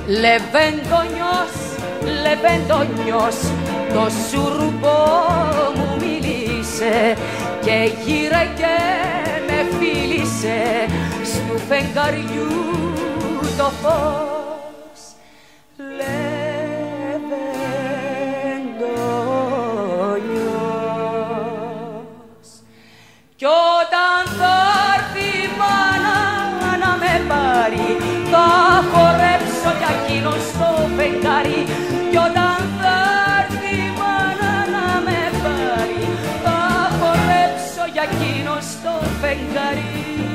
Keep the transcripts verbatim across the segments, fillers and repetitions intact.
Λεβέντονιος, λεβέντονιος, το σουρμπό μου μίλησε και γύρε και με φίλησε στου φεγγαριού το φως. Λεβέντονιος, κι όταν θα έρθει η μάνα να με πάρει, θα χορέψω για εκείνον στο φεγγάρι. Κι όταν θα έρθει η μάνα να με πάρει, θα χορέψω για εκείνον στο φεγγάρι.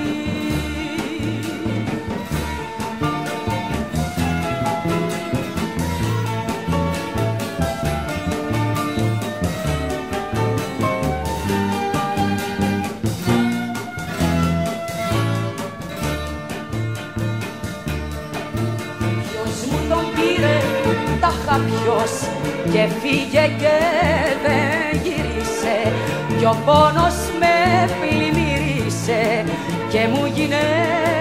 Ποιος και φύγε και δεν γύρισε, κι ο πόνος με πλημμύρισε και μου γίνε